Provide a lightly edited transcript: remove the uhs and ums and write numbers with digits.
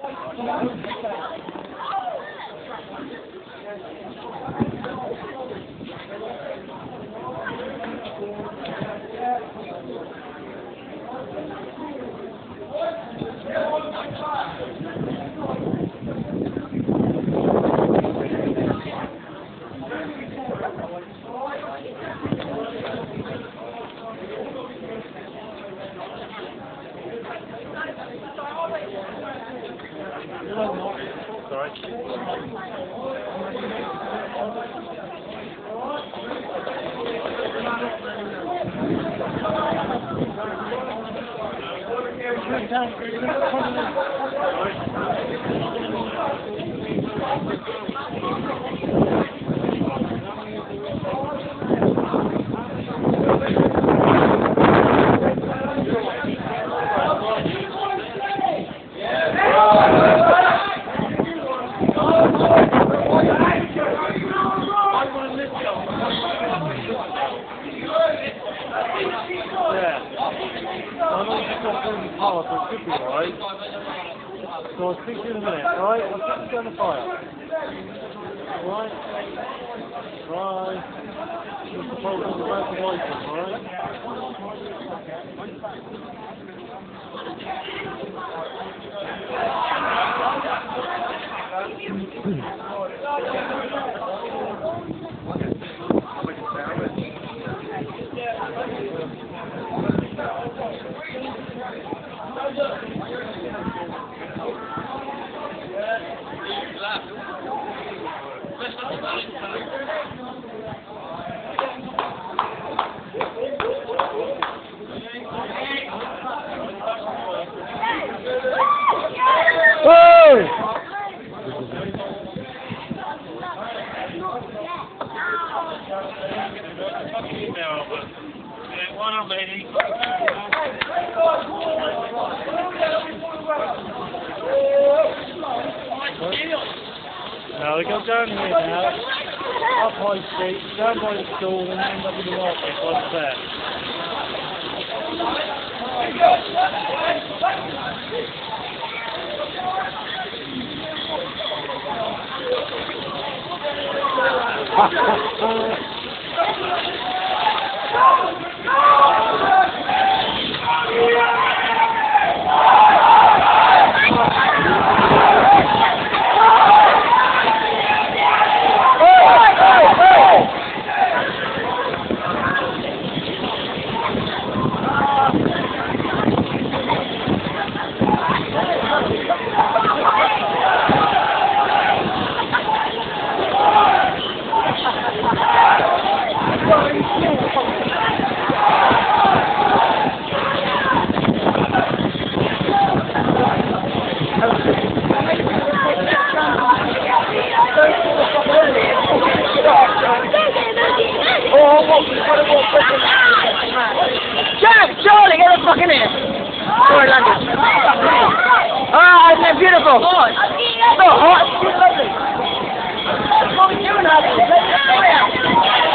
So I'll speak to you in a minute, alright? I'll put you on the fire. Alright? Bye. You're supposed to about the white one, alright? Now we go down here now, up High Street, down by the school and end up in the market right there. Charlie, get the fucking in! Sorry, London. Ah, isn't it beautiful? So hot, it's lovely. What are we doing, Hatherleigh?